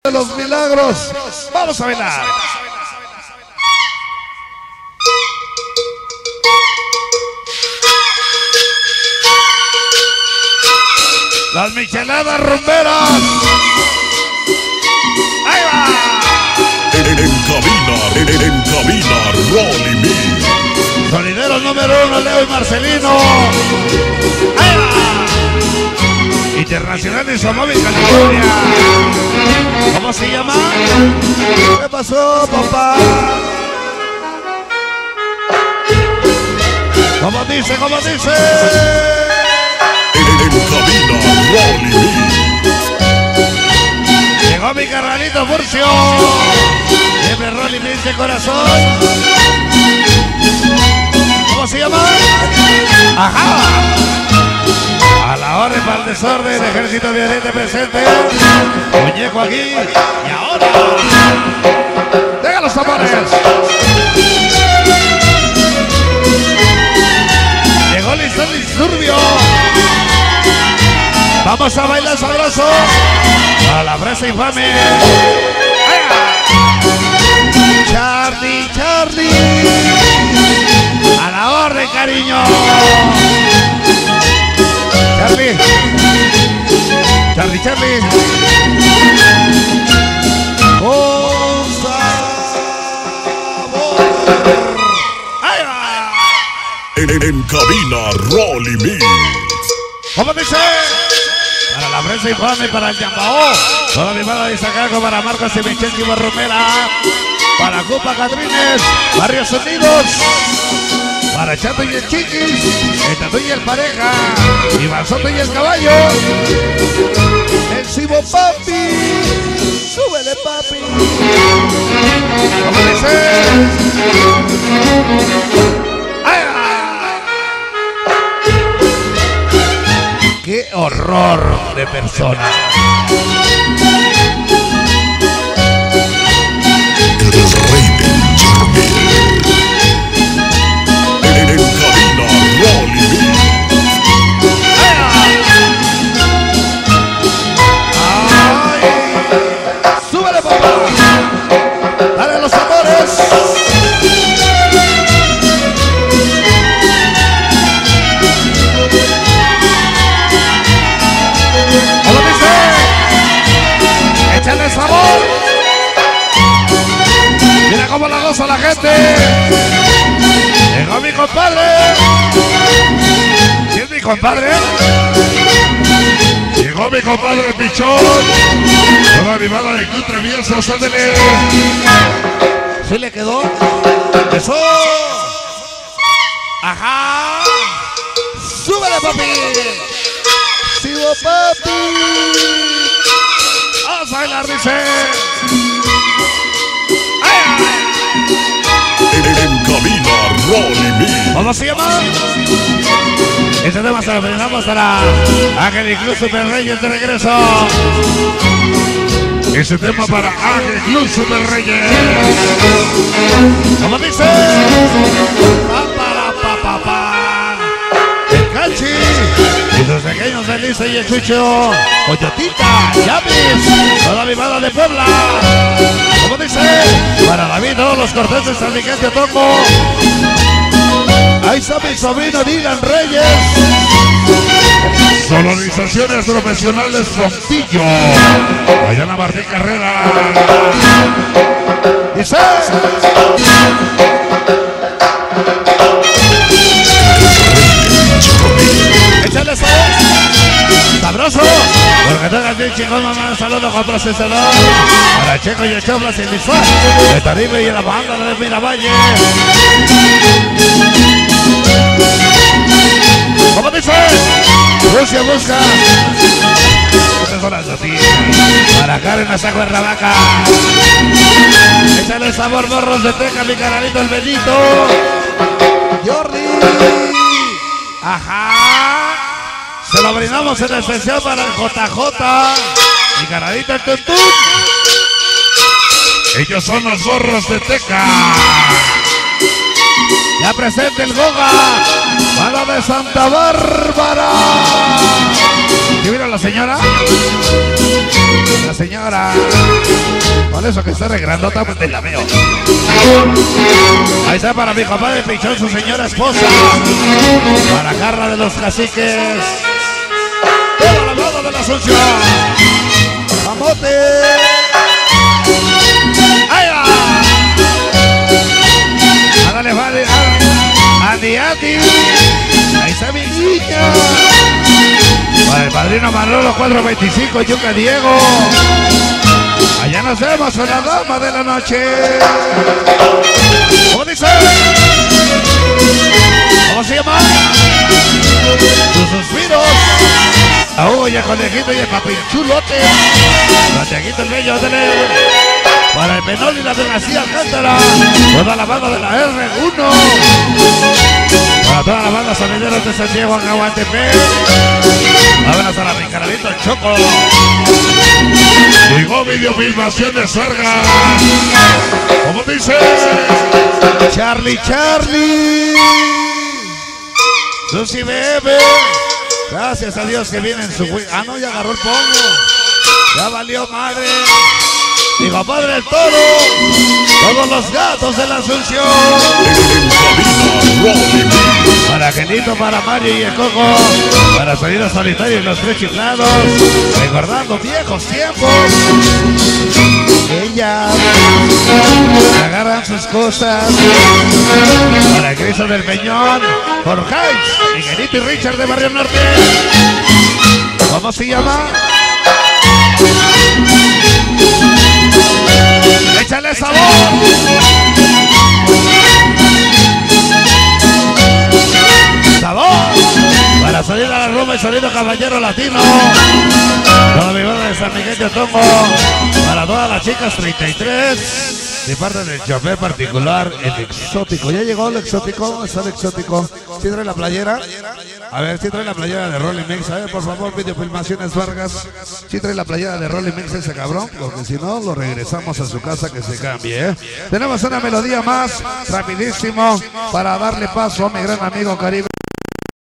de los milagros. Vamos a bailar. Las micheladas rumberas. ¡Ahí va! En cabina, Rolly Mix. Sonideros número 1, Leo y Marcelino. ¡Ahí va! Internacional de Sonoma, California. ¿Cómo se llama? ¿Qué pasó, papá? ¿Cómo dice? ¿Cómo dice? En cabina, Rolly Mix. Llegó mi carnalito Furcio. Siempre Rolly Mix de corazón. ¿Cómo se llama? ¡Ajá! A la orden para el desorden, ejército violente presente. Muñeco aquí. Y ahora. ¡Deja los tambores! Llegó listo el disturbio. Vamos a bailar sabroso. A la fresa infame. Charlie, Charlie. A la orden, cariño. Charlie. Charlie, Charlie. Con sabor. ¡Ahí va! En cabina, Rolly Mix. ¿Cómo dice? Para la prensa infame, para el Yambao. Toda mi mano de Sacaco, para Marcos y Michel y Romera. Para Cupa Catrines, Barrios Unidos. Para Chato y el Chiquis, el Tatu y el Pareja, y Balsoto y el Caballo. El Cibo Papi, súbele papi. ¿Cómo dice? ¡Ay! ¡Qué horror de persona! El rey del Charmel. En cabina, Rolly Mix. ¡Ay! ¡Súbele, papá! ¡Dale los amores! ¿Cómo dice? ¡Échale sabor! ¡Mira cómo la goza la gente! ¡Llegó mi compadre! ¿Quién es mi compadre? Llegó mi compadre Pichón. Toda mi banda de Club Traviesos, ándale. ¿Sí le quedó? ¡Eso! ¡Ajá! ¡Súbele, papi! ¡Sigo, papi! ¡Vamos a bailar, dice! En cabina, Rolly Mix. ¿Cómo se llama? Este tema se lo brindamos para Ángel y Club Super Reyes de regreso. Este tema para Ángel Club Super Reyes. ¿Cómo dice? Pa. El Cachi y sus pequeños de Lisa y el Chucho. Coyotita, Yamis, toda mi banda de Puebla. ¿Cómo dice? Para David, todos los corteses, San Miguel de Toco. Ahí está mi sobrino Dylan Reyes. Sonorizaciones profesionales Fontillo. Ayana Martín Carrera. Dice. Échale sabor. Sabroso. Porque tengas bien chingón, mamá. Un saludo con procesador. Para Checo y el Choflas y el Visual. De Taribe y la banda de Miravalle. ¿Cómo dice? Rusia busca. Estas son las noticias. Para Karen Asaco en Rabaca. Échale sabor, morros de Teca, mi canalito el Benito. Jordi. Ajá. Se lo brindamos en especial para el JJ. Mi canalito el Tuntún. Ellos son los morros de Teca. Ya presente el Goga. Banda de Santa Bárbara. ¿Y mira la señora? La señora. Con eso que está regrandota, pues te la veo. Ahí está para mi compadre Pichón, su señora esposa. Para Jarra de los Caciques. Todo la lado de la Asunción. ¡Mamote! ¡Ahí va! ¡Ándale, vale! ¡Andy, Andy! ¡Ahí está mi niña! Para el padrino Manolo 425, Yuca Diego. Allá nos vemos en la dama de la noche. ¿Cómo dice? ¿Cómo se llama? Sus suspiros. A Hugo y a Conejito y a Papinchulote. Santiaguito el Bello, dale. Para el Menor y la de García Alcántara. Toda la banda de la R1. Para toda la banda sonideros de Santiago, Aguantepec. Vámonos a la Ricaralito Choco. Llegó videofilmación de Sargas. ¿Cómo dice? Charlie, Charlie. Susi Bebe. Gracias a Dios que viene en su... Ah, no, ya agarró el pongo. Ya valió madre. Mi compadre el Toro. Todos los gatos de la Asunción. Para Genito, para Mario y el Coco. Para Sonido Solitario y los tres chiflados. Recordando viejos tiempos. Ellas agarran sus cosas. Para Cristo del Peñón. Jorge, Miguelito y Richard de Barrio Norte. ¿Cómo se llama? ¡Échale sabor! ¡Sabor! Para salir a la Roma y sonido Caballero Latino. Toda mi banda de San Miguel de Otongo. Para todas las chicas 33. De parte del chofer particular, el exótico. ¿Ya llegó el exótico? ¿Está el exótico? ¿Sí trae la playera? A ver, ¿sí trae la playera de Rolling Mix? A ver, por favor, videofilmaciones Vargas. ¿Sí trae la playera de Rolling Mix ese cabrón? Porque si no, lo regresamos a su casa que se cambie, ¿eh? Tenemos una melodía más, rapidísimo, para darle paso a mi gran amigo Caribe.